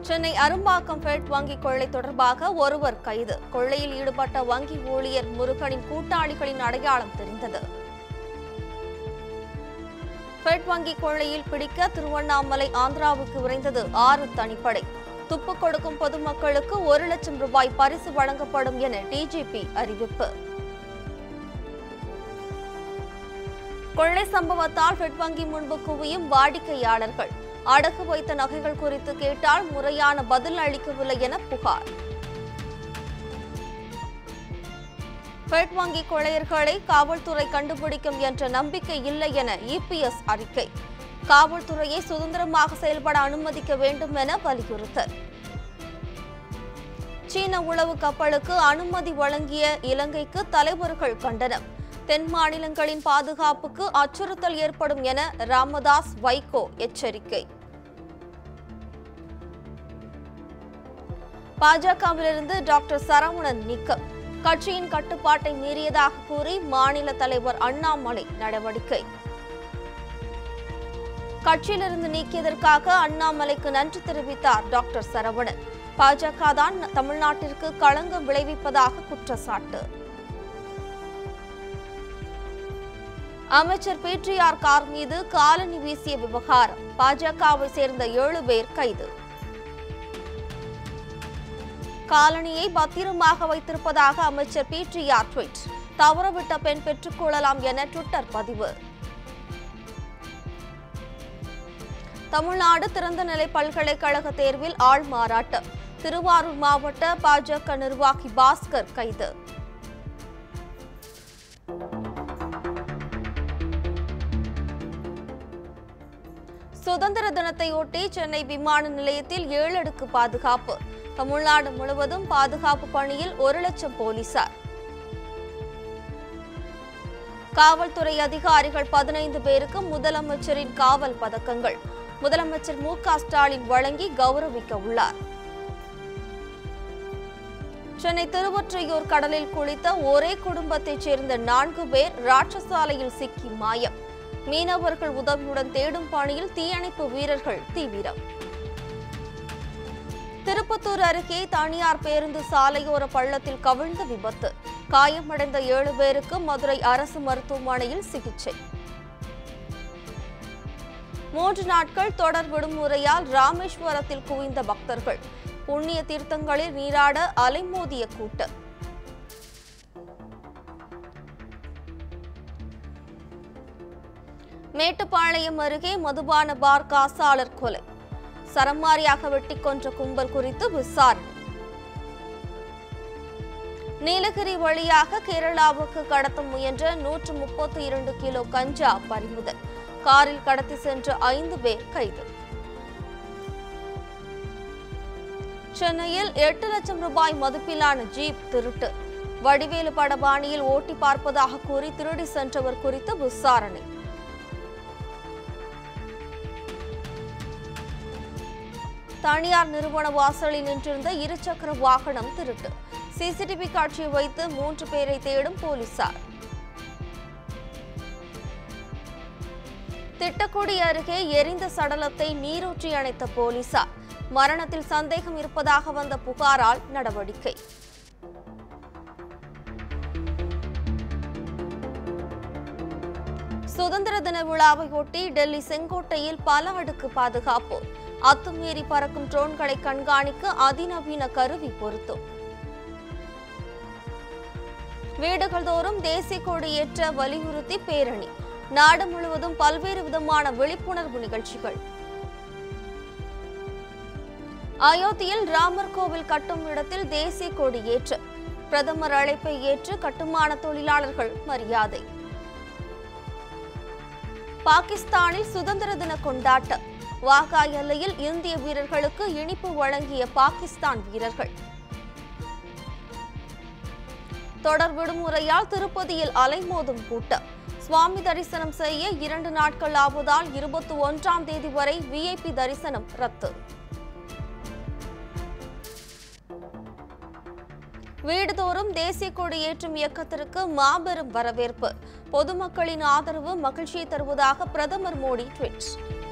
Chennai Arumbakkam fed வங்கி கொள்ளை தொடர்பாக ஒருவர் கைது. கொள்ளையில் ஈடுபட்ட வங்கி ஊழியர் முருகனின் கூட்டாளிகளின் அடையாளம் தெரிந்தது. ஃபெட் வங்கி கொள்ளையில் பிடிக்க திருவண்ணாமலை ஆந்திராவுக்கு விரைந்தது 6 தனிப்படை. துப்பு கொடுக்கும் பொதுமக்களுக்கு 1 லட்சம் ரூபாய் பரிசு வழங்கப்படும் என டிஜிபி அறிவிப்பு. கொள்ளை சம்பவத்தால் ஃபெட் வங்கி முன்பு குவியும் வாடிக்கையாளர்கள். அடகு வைத்த நகைகள் குறித்து கேட்டால் முறையான பதில் அளிக்கவில்லை என புகார். ஃபெட் வங்கி கொள்ளையர்களை காவல்துறை கண்டுபிடிக்கும் என்ற நம்பிக்கை இல்லை என இபிஎஸ் அறிக்கை. காவல்துறையை சுதந்திரமாக செயல்பட அனுமதிக்க வேண்டும் என வலியுறுத்தல். சீன உளவு கப்பலுக்கு அனுமதி வழங்கிய இலங்கைக்கு தலைவர்கள் கண்டனம். தென் மாநிலங்களின் பாதுகாப்புக்கு அச்சுறுத்தல் ஏற்படும் என ராமதாஸ் வைகோ எச்சரிக்கை. பாஜகவிலிருந்து டாக்டர் சரவணன் நீக்கம். கட்சியின் கட்டுப்பாட்டை மீறியதாக கூறி மாநில தலைவர் அண்ணாமலை நடவடிக்கை. கட்சியிலிருந்து நீக்கியதற்காக அண்ணாமலைக்கு நன்றி தெரிவித்தார் டாக்டர் சரவணன். பாஜக தான் தமிழ்நாட்டிற்கு களங்கம் விளைவிப்பதாக குற்றச்சாட்டு. அமைச்சர் பிடிஆர் கார் மீது காலணி வீசிய விவகாரம். பாஜகவை சேர்ந்த 7 பேர் கைது. காலணியை பத்திரமாக வைத்திருப்பதாக அமைச்சர் பிடிஆர் ட்வீட். தவறவிட்ட பெண் பெற்றுக் கொள்ளலாம் என ட்விட்டர் பதிவு. தமிழ்நாடு திறந்தநிலை பல்கலைக்கழக தேர்வில் ஆள் மாறாட்டம். திருவாரூர் மாவட்ட பாஜக நிர்வாகி பாஸ்கர் கைது. சுதந்திர தினத்தையொட்டி சென்னை விமான நிலையத்தில் 7 அடுக்கு பாதுகாப்பு. தமிழ்நாடு முழுவதும் பாதுகாப்பு பணியில் 1 லட்சம் போலீசார். காவல்துறை அதிகாரிகள் 15 பேருக்கு முதலமைச்சரின் காவல் பதக்கங்கள். முதலமைச்சர் மு.க. ஸ்டாலின் வழங்கி கௌரவிக்க உள்ளார். சென்னை திருவொற்றியூர் கடலில் குளித்த ஒரே குடும்பத்தைச் சேர்ந்த 4 பேர் ராட்சசாலையில் சிக்கி மாயம். மீனவர்கள் உதவியுடன் தேடும் பணியில் தீயணைப்பு வீரர்கள் தீவிரம். திருப்பத்தூர் அருகே தனியார் பேருந்து சாலையோர பள்ளத்தில் கவிழ்ந்த விபத்து. காயமடைந்த 7 பேருக்கு மதுரை அரசு மருத்துவமனையில் சிகிச்சை. 3 நாட்கள் தொடர் விடுமுறையால் ராமேஸ்வரத்தில் குவிந்த பக்தர்கள். புண்ணிய தீர்த்தங்களில் நீராட அலைமோதிய கூட்டம். மேட்டுப்பாளையம் அருகே மதுபான பார் காசாளர் கொலை. சரமாரியாக வெட்டி கொன்ற கும்பல் குறித்து விசாரணை. நீலகிரி வழியாக கேரளாவுக்கு கடத்த முயன்ற 132 கிலோ கஞ்சா பறிமுதல். காரில் கடத்தி சென்ற 5 பேர் கைது. சென்னையில் 8 லட்சம் ரூபாய் மதிப்பிலான ஜீப் திருட்டு. வடிவேலு படபாணியில் ஓட்டி பார்ப்பதாக கூறி திருடி சென்றவர் குறித்து விசாரணை. தனியார் நிறுவன வாசலில் நின்றிருந்த 2 சக்கர வாகனம் திருட்டு. சிசிடிவி காட்சியை வைத்து 3 பேரை தேடும் போலீசார். திட்டக்குடி அருகே எரிந்த சடலத்தை நீரூற்றி அணைத்த போலீசார். மரணத்தில் சந்தேகம் இருப்பதாக வந்த புகாரால் நடவடிக்கை. சுதந்திர தின விழாவையொட்டி டெல்லி செங்கோட்டையில் பல அடுக்கு பாதுகாப்பு. அத்துமீறி பறக்கும் ட்ரோன்களை கண்காணிக்க அதிநவீன கருவி பொருத்தும். வீடுகள் தோறும் தேசிய கொடி ஏற்ற வலியுறுத்தி பேரணி. நாடு முழுவதும் பல்வேறு விதமான விழிப்புணர்வு நிகழ்ச்சிகள். அயோத்தியில் ராமர் கோவில் கட்டும் இடத்தில் தேசிய கொடி ஏற்று. பிரதமர் அழைப்பை ஏற்று கட்டுமான தொழிலாளர்கள் மரியாதை. பாகிஸ்தானில் சுதந்திர தின கொண்டாட்டம். வாகா எல்லையில் இந்திய வீரர்களுக்கு இனிப்பு வழங்கிய பாகிஸ்தான் வீரர்கள். தொடர் விடுமுறையால் திருப்பதியில் அலைமோதும் கூட்டம். சுவாமி தரிசனம் செய்ய 2 நாட்கள் ஆவதால் 21ஆம் தேதி வரை விஐபி தரிசனம் ரத்து. வீடுதோறும் தேசிய கொடி ஏற்றும் இயக்கத்திற்கு மாபெரும் வரவேற்பு. பொதுமக்களின் ஆதரவு மகிழ்ச்சியை தருவதாக பிரதமர் மோடி ட்வீட்.